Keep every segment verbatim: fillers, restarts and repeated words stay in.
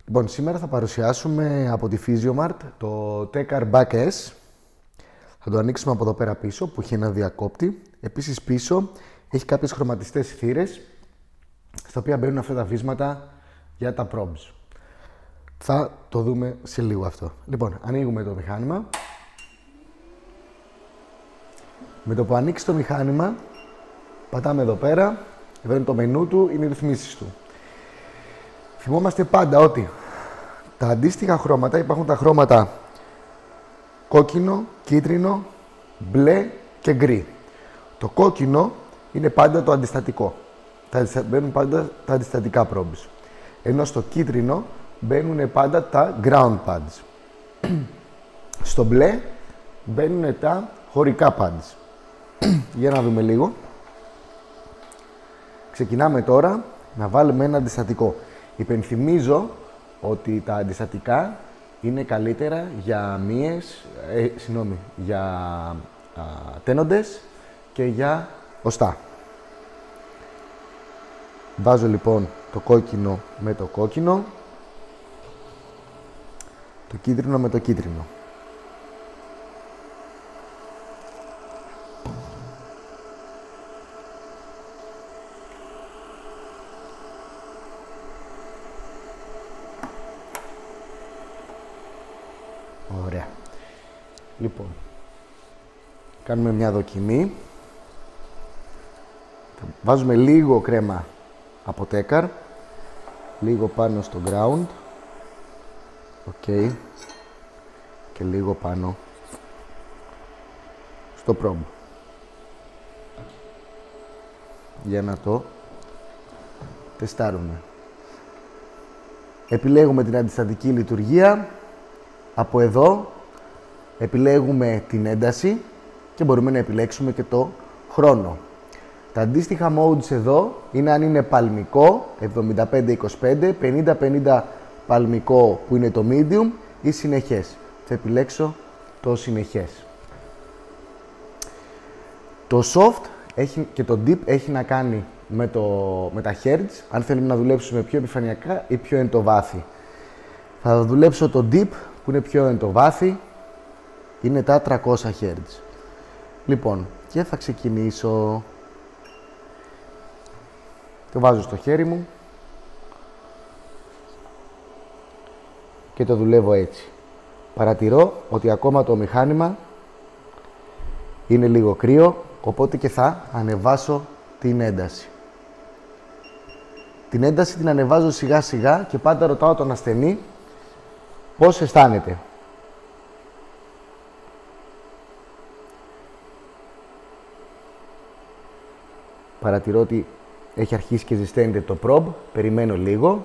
Λοιπόν, σήμερα θα παρουσιάσουμε από τη Physiomart το Tekar Back S. Θα το ανοίξουμε από εδώ πέρα πίσω που έχει ένα διακόπτη. Επίσης πίσω έχει κάποιες χρωματιστές θύρες στα οποία μπαίνουν αυτά τα βίσματα για τα probes. Θα το δούμε σε λίγο αυτό. Λοιπόν, ανοίγουμε το μηχάνημα. Με το που ανοίξει το μηχάνημα, πατάμε εδώ πέρα. Εδώ είναι το μενού του, είναι οι ρυθμίσεις του. Θυμόμαστε πάντα ότι τα αντίστοιχα χρώματα, υπάρχουν τα χρώματα κόκκινο, κίτρινο, μπλε και γκρι. Το κόκκινο είναι πάντα το αντιστατικό. Μπαίνουν πάντα τα αντιστατικά probes. Ενώ στο κίτρινο μπαίνουν πάντα τα ground pads. Στο μπλε μπαίνουν τα χωρικά pads. Για να δούμε λίγο. Ξεκινάμε τώρα να βάλουμε ένα αντιστατικό. Υπενθυμίζω ότι τα αντιστατικά είναι καλύτερα για μύες, ε, συγγνώμη, για α, τένοντες και για οστά. Βάζω λοιπόν το κόκκινο με το κόκκινο, το κίτρινο με το κίτρινο. Ωραία. Λοιπόν, κάνουμε μια δοκιμή. Βάζουμε λίγο κρέμα από Tekar, λίγο πάνω στο ground, ok, και λίγο πάνω στο probe, για να το τεστάρουμε. Επιλέγουμε την αντιστατική λειτουργία. Από εδώ επιλέγουμε την ένταση και μπορούμε να επιλέξουμε και το χρόνο. Τα αντίστοιχα modes εδώ είναι αν είναι παλμικό, εβδομήντα πέντε είκοσι πέντε, πενήντα πενήντα παλμικό που είναι το medium ή συνεχές. Θα επιλέξω το συνεχές. Το soft έχει, και το deep έχει να κάνει με, το, με τα hertz, αν θέλουμε να δουλέψουμε πιο επιφανειακά ή πιο εντοβάθη. Θα δουλέψω το deep που είναι πιο εντοβάθη, είναι τα τριακόσια hertz. Λοιπόν, και θα ξεκινήσω. Το βάζω στο χέρι μου και το δουλεύω έτσι. Παρατηρώ ότι ακόμα το μηχάνημα είναι λίγο κρύο, οπότε και θα ανεβάσω την ένταση. Την ένταση την ανεβάζω σιγά σιγά και πάντα ρωτάω τον ασθενή πώς αισθάνεται. Παρατηρώ ότι έχει αρχίσει και ζεσταίνεται το probe, περιμένω λίγο.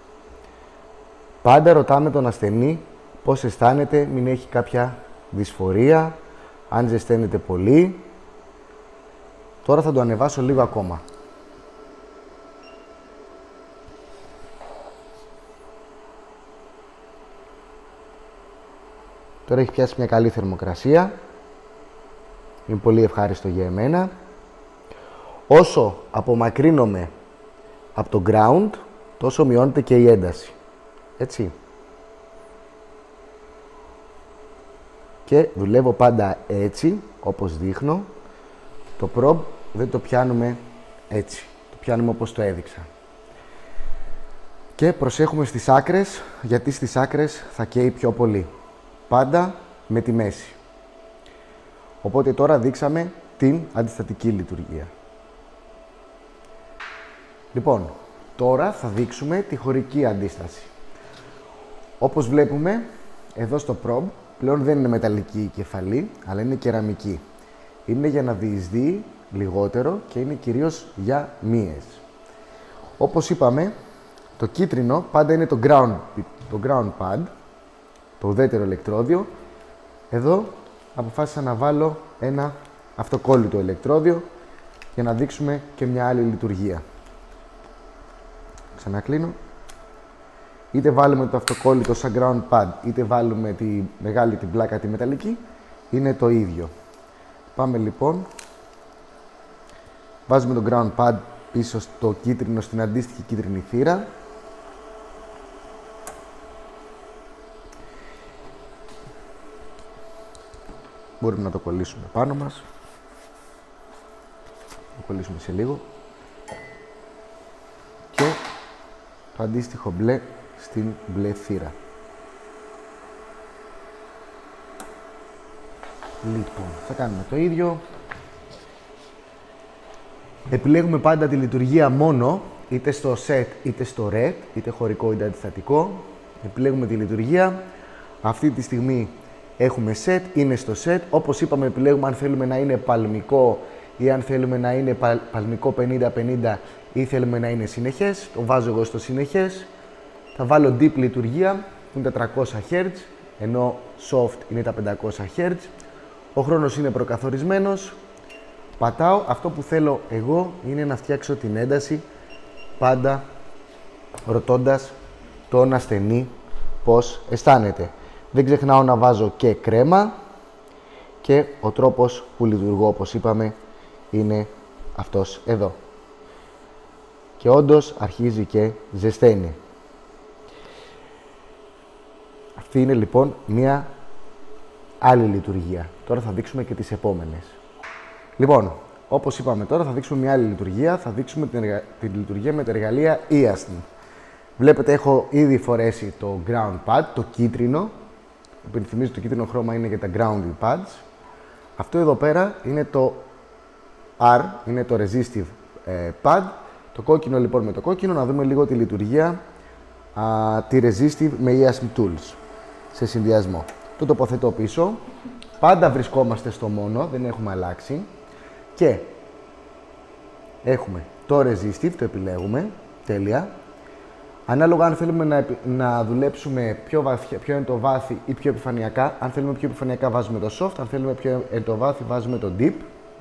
Πάντα ρωτάμε τον ασθενή πώς αισθάνεται, μην έχει κάποια δυσφορία, αν ζεσταίνεται πολύ. Τώρα θα το ανεβάσω λίγο ακόμα. Τώρα έχει πιάσει μια καλή θερμοκρασία. Είναι πολύ ευχάριστο για εμένα. Όσο απομακρύνομαι από το ground, τόσο μειώνεται και η ένταση. Έτσι. Και δουλεύω πάντα έτσι, όπως δείχνω. Το probe δεν το πιάνουμε έτσι. Το πιάνουμε όπως το έδειξα. Και προσέχουμε στις άκρες, γιατί στις άκρες θα καίει πιο πολύ. Πάντα με τη μέση. Οπότε τώρα δείξαμε την αντιστατική λειτουργία. Λοιπόν, τώρα θα δείξουμε τη χωρική αντίσταση. Όπως βλέπουμε, εδώ στο probe, πλέον δεν είναι μεταλλική η κεφαλή, αλλά είναι κεραμική. Είναι για να διεισδύει λιγότερο και είναι κυρίως για μύες. Όπως είπαμε, το κίτρινο πάντα είναι το ground, το ground pad, το ουδέτερο ηλεκτρόδιο. Εδώ αποφάσισα να βάλω ένα αυτοκόλλητο ηλεκτρόδιο για να δείξουμε και μια άλλη λειτουργία. Ξανακλίνω. Είτε βάλουμε το αυτοκόλλητο σαν ground pad, είτε βάλουμε τη μεγάλη την πλάκα τη μεταλλική, είναι το ίδιο. Πάμε λοιπόν. Βάζουμε το ground pad πίσω στο κίτρινο, στην αντίστοιχη κίτρινη θύρα. μπορούμε να το κολλήσουμε πάνω μας. Το κολλήσουμε σε λίγο. Και το αντίστοιχο μπλε στην μπλε θύρα. Λοιπόν, θα κάνουμε το ίδιο. Επιλέγουμε πάντα τη λειτουργία μόνο, είτε στο set είτε στο red, είτε χωρικό είτε αντιστατικό. Επιλέγουμε τη λειτουργία. Αυτή τη στιγμή έχουμε set, είναι στο set. Όπως είπαμε, επιλέγουμε αν θέλουμε να είναι παλμικό ή αν θέλουμε να είναι παλμικό πενήντα πενήντα ή θέλουμε να είναι συνεχές. Το βάζω εγώ στο συνεχές. Θα βάλω deep λειτουργία που είναι τα τριακόσια χερτζ, ενώ soft είναι τα πεντακόσια χερτζ. Ο χρόνος είναι προκαθορισμένος. Πατάω. Αυτό που θέλω εγώ είναι να φτιάξω την ένταση, πάντα ρωτώντας τον ασθενή πώς αισθάνεται. Δεν ξεχνάω να βάζω και κρέμα και ο τρόπος που λειτουργώ, όπως είπαμε, είναι αυτός εδώ. Και όντως αρχίζει και ζεσταίνει. Αυτή είναι λοιπόν μία άλλη λειτουργία. Τώρα θα δείξουμε και τις επόμενες. Λοιπόν, όπως είπαμε τώρα, θα δείξουμε μια άλλη λειτουργία. Θα δείξουμε την, εργα... την λειτουργία με τα εργαλεία Easton. Βλέπετε, έχω ήδη φορέσει το ground pad, το κίτρινο. Υπενθυμίζω, το κίτρινο χρώμα είναι για τα grounding pads. Αυτό εδώ πέρα είναι το R, είναι το resistive ε, pad. Το κόκκινο λοιπόν με το κόκκινο, να δούμε λίγο τη λειτουργία α, τη resistive με Easton tools σε συνδυασμό. Το τοποθετώ πίσω. Πάντα βρισκόμαστε στο μόνο, δεν έχουμε αλλάξει. Και έχουμε το resistive, το επιλέγουμε, τέλεια. Ανάλογα αν θέλουμε να, να δουλέψουμε πιο, βαθιά, πιο εντοβάθη ή πιο επιφανειακά. Αν θέλουμε πιο επιφανειακά βάζουμε το soft, αν θέλουμε πιο εντοβάθη βάζουμε το deep.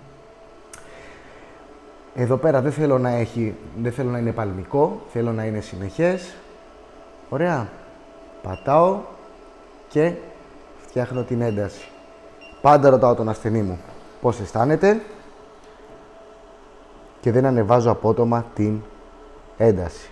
Εδώ πέρα δεν θέλω να, έχει, δεν θέλω να είναι παλμικό, θέλω να είναι συνεχές. Ωραία. Πατάω και φτιάχνω την ένταση. Πάντα ρωτάω τον ασθενή μου πώς αισθάνεται και δεν ανεβάζω απότομα την ένταση.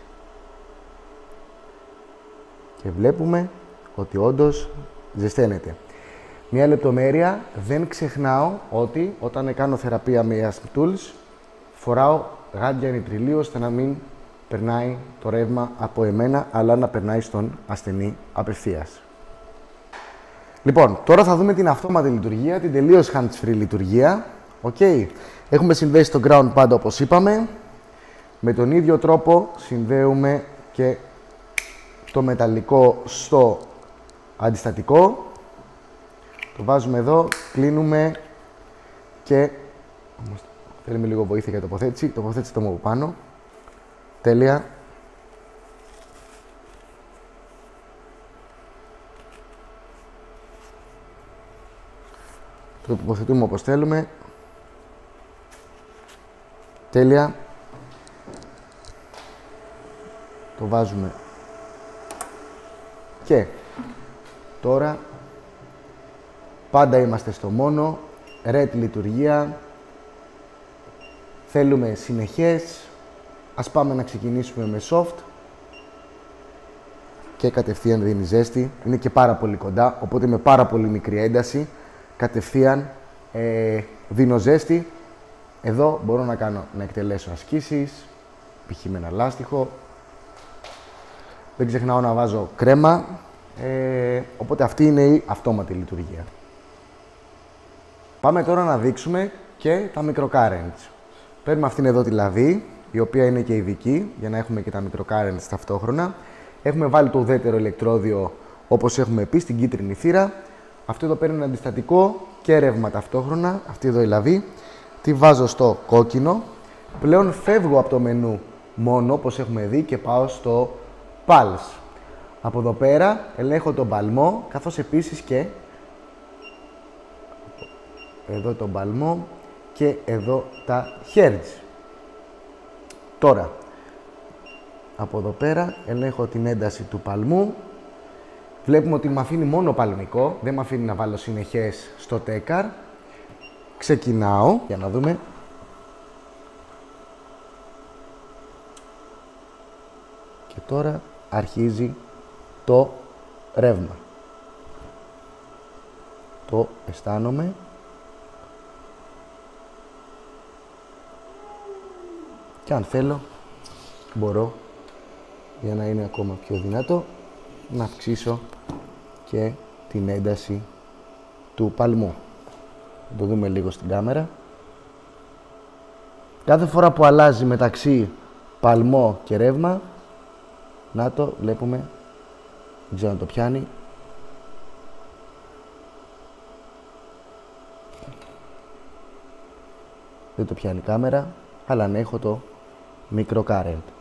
Και βλέπουμε ότι όντως ζεσταίνεται. Μια λεπτομέρεια, δεν ξεχνάω ότι όταν κάνω θεραπεία με Easton Tools φοράω γάντια νητριλίου ώστε να μην περνάει το ρεύμα από εμένα αλλά να περνάει στον ασθενή απευθείας. Λοιπόν, τώρα θα δούμε την αυτόματη λειτουργία, την τελείως hands-free λειτουργία. Okay. Έχουμε συνδέσει το ground pad όπως είπαμε. Με τον ίδιο τρόπο συνδέουμε και το μεταλλικό στο αντιστατικό. Το βάζουμε εδώ, κλείνουμε και... Θέλουμε λίγο βοήθεια για τοποθέτηση. Τοποθέτηση το μου από πάνω. Τέλεια. Το τοποθετούμε όπως θέλουμε. Τέλεια. Το βάζουμε. Και τώρα πάντα είμαστε στο μόνο. Red λειτουργία. Θέλουμε συνεχές. Ας πάμε να ξεκινήσουμε με soft. Και κατευθείαν δίνει ζέστη. Είναι και πάρα πολύ κοντά, οπότε με πάρα πολύ μικρή ένταση. Κατευθείαν ε, δίνω ζέστη. Εδώ μπορώ να κάνω, να εκτελέσω ασκήσεις, π.χ. με ένα λάστιχο. Δεν ξεχνάω να βάζω κρέμα. Ε, οπότε αυτή είναι η αυτόματη λειτουργία. Πάμε τώρα να δείξουμε και τα microcurrents. Παίρνουμε αυτήν εδώ τη λαβή, η οποία είναι και ειδική, για να έχουμε και τα microcurrents ταυτόχρονα. Έχουμε βάλει το ουδέτερο ηλεκτρόδιο, όπως έχουμε πει, στην κίτρινη θύρα. Αυτό εδώ παίρνει ένα αντιστατικό και ρεύμα ταυτόχρονα, αυτή εδώ η λαβή. Τη βάζω στο κόκκινο. Πλέον φεύγω από το μενού μόνο, όπως έχουμε δει, και πάω στο pulse. Από εδώ πέρα ελέγχω τον παλμό, καθώς επίσης και εδώ τον παλμό και εδώ τα hertz. Τώρα, από εδώ πέρα ελέγχω την ένταση του παλμού. Βλέπουμε ότι με αφήνει μόνο παλμικό, δεν με αφήνει να βάλω συνεχές στο τέκαρ. Ξεκινάω, για να δούμε. Και τώρα αρχίζει το ρεύμα. Το αισθάνομαι Και αν θέλω, μπορώ, για να είναι ακόμα πιο δυνατό, να αυξήσω και την ένταση του παλμού. Θα το δούμε λίγο στην κάμερα. Κάθε φορά που αλλάζει μεταξύ παλμό και ρεύμα, να το βλέπουμε, δεν ξέρω αν το πιάνει. Δεν το πιάνει η κάμερα, αλλά αν έχω το μικρό current.